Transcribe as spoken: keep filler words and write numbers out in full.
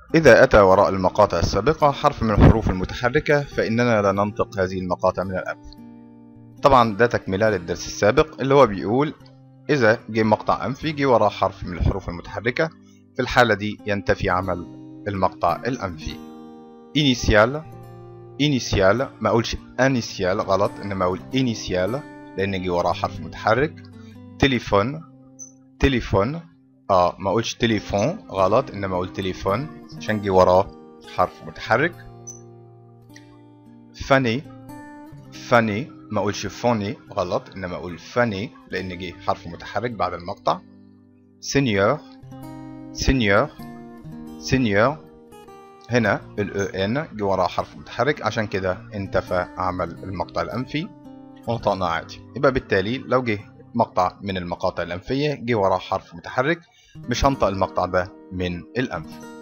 إذا أتى وراء المقاطع السابقة حرف من الحروف المتحركة فإننا لا ننطق هذه المقاطع من الأنف. طبعا ده تكملة للدرس السابق اللي هو بيقول إذا جه مقطع أنفي جه وراه حرف من الحروف المتحركة، في الحالة دي ينتفي عمل المقطع الأنفي. إنيسيال، إنيسيال ما أقولش أنيسيال غلط، إنما أقول إنيسيال لأن جه وراه حرف متحرك. تليفون، تليفون اه ما اقولش تليفون غلط، انما اقول تليفون عشان جه وراه حرف متحرك. فاني، فاني ما اقولش فوني غلط، انما اقول فاني لان جه حرف متحرك بعد المقطع. سينيور، سينيور، سينيور هنا الاو ان جه وراه حرف متحرك عشان كده انتفى عمل المقطع الانفي ونطقنا عادي. يبقى بالتالي لو جه مقطع من المقاطع الأنفية جه وراه حرف متحرك مش هنطق المقطع ده من الأنف.